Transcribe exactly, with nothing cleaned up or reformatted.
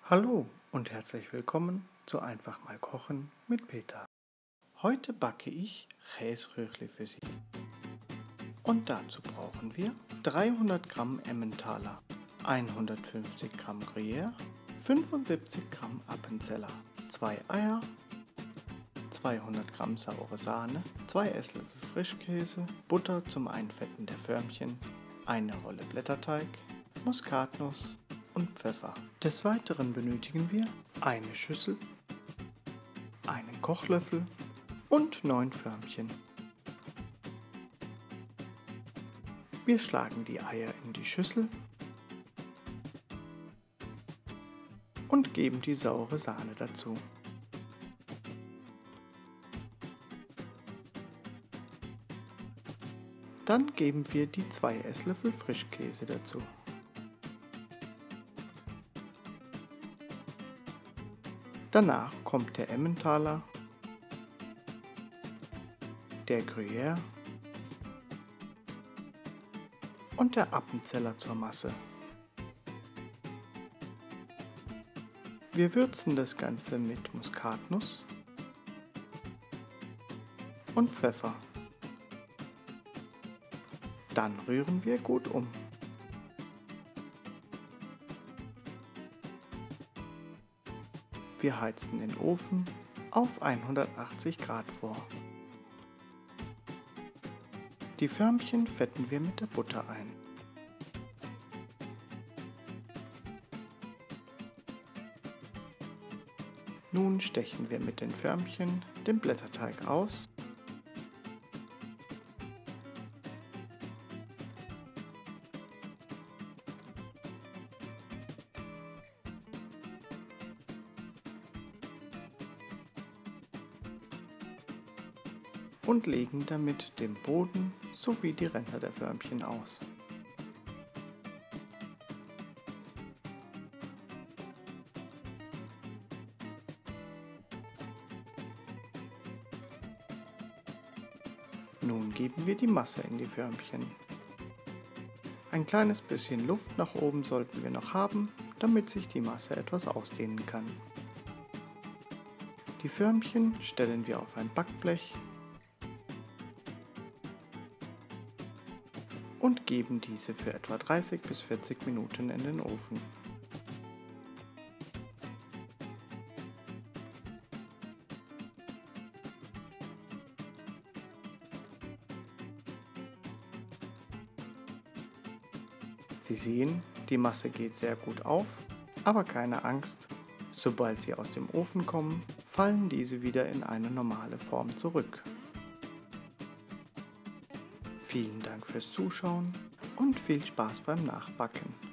Hallo und herzlich willkommen zu Einfach mal kochen mit Peter. Heute backe ich Käsröchli für Sie. Und dazu brauchen wir dreihundert Gramm Emmentaler, hundertfünfzig Gramm Gruyère, fünfundsiebzig Gramm Appenzeller, zwei Eier, zweihundert Gramm saure Sahne, zwei Esslöffel Frischkäse, Butter zum Einfetten der Förmchen, eine Rolle Blätterteig, Muskatnuss und Pfeffer. Des Weiteren benötigen wir eine Schüssel, einen Kochlöffel und neun Förmchen. Wir schlagen die Eier in die Schüssel und geben die saure Sahne dazu. Dann geben wir die zwei Esslöffel Frischkäse dazu. Danach kommt der Emmentaler, der Gruyère und der Appenzeller zur Masse. Wir würzen das Ganze mit Muskatnuss und Pfeffer. Dann rühren wir gut um. Wir heizen den Ofen auf hundertachtzig Grad vor. Die Förmchen fetten wir mit der Butter ein. Nun stechen wir mit den Förmchen den Blätterteig aus . Und legen damit den Boden sowie die Ränder der Förmchen aus. Nun geben wir die Masse in die Förmchen. Ein kleines bisschen Luft nach oben sollten wir noch haben, damit sich die Masse etwas ausdehnen kann. Die Förmchen stellen wir auf ein Backblech und geben diese für etwa dreißig bis vierzig Minuten in den Ofen. Sie sehen, die Masse geht sehr gut auf, aber keine Angst, sobald sie aus dem Ofen kommen, fallen diese wieder in eine normale Form zurück. Vielen Dank fürs Zuschauen und viel Spaß beim Nachbacken.